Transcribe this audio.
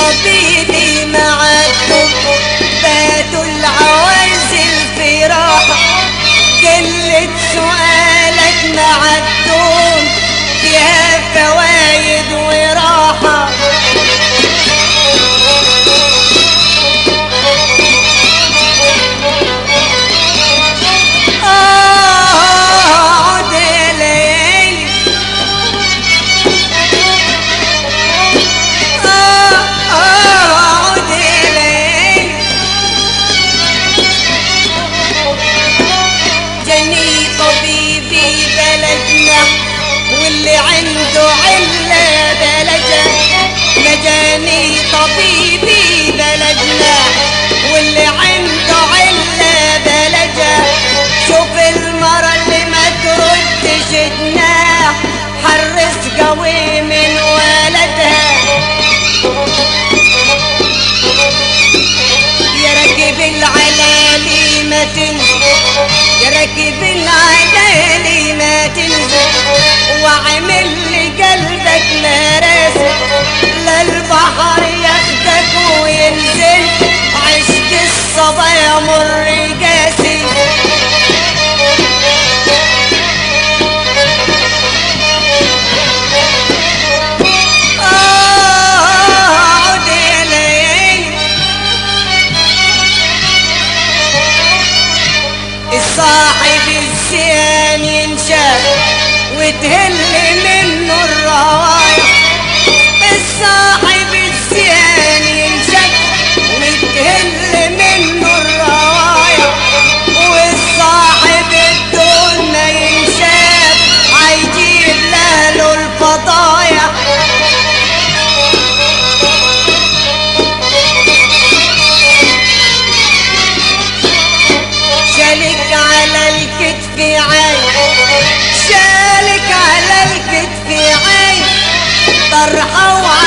طبيبي معاكم باتوا العوازل في راحة قلة سؤالك معدون فيها فوايد وراحة واللي عنده علة بلجة مجاني طبيبي بلدنا واللي عنده علة بلجة شوف المرة اللي ما تردش جناح حرص قوي من ولدها يا راكب العلالي ما تنزل يا راكب العلالي ما تنزل وعمل لي قلبك مراسي للبحر ياخدك وينزل عشق الصبايا مر قاسي عود يا ليالي الصاحب الزين ينشاف وتهل منه الروايح الصاحب الزين ينشف وتهل منه الروايح والصاحب الدون ما ينشاف عيجيب لاهله الفضايح شالك على الكتف عين شالك على الكتف عين طرحة